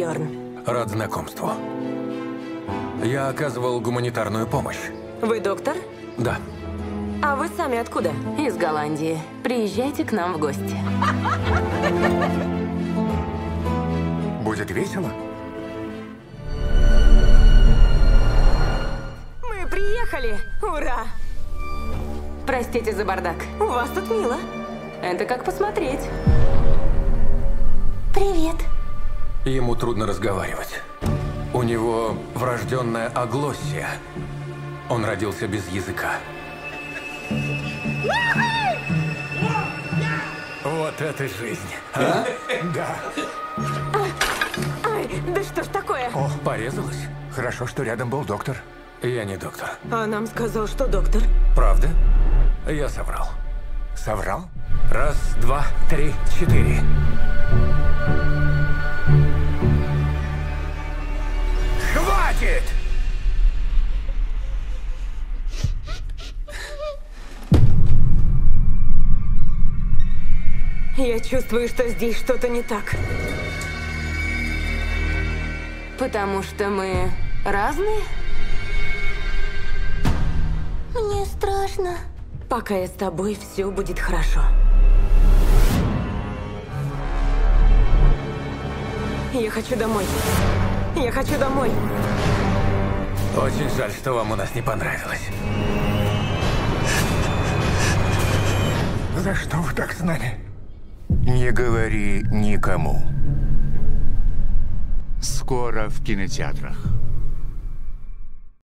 Бьорн. Рад знакомству. Я оказывал гуманитарную помощь. Вы доктор? Да. А вы сами откуда? Из Голландии. Приезжайте к нам в гости. Будет весело? Мы приехали! Ура! Простите за бардак. У вас тут мило. Это как посмотреть. Привет. Ему трудно разговаривать. У него врожденная аглоссия. Он родился без языка. Вот это жизнь, а? Да. Ай, да что ж такое? О, порезалась? Хорошо, что рядом был доктор. Я не доктор. А нам сказал, что доктор. Правда? Я соврал. Соврал? Раз, два, три, четыре. Хватит! Я чувствую, что здесь что-то не так. Потому что мы разные? Мне страшно. Пока я с тобой, все будет хорошо. Я хочу домой. Я хочу домой. Очень жаль, что вам у нас не понравилось. За что вы так с нами? Не говори никому. Скоро в кинотеатрах.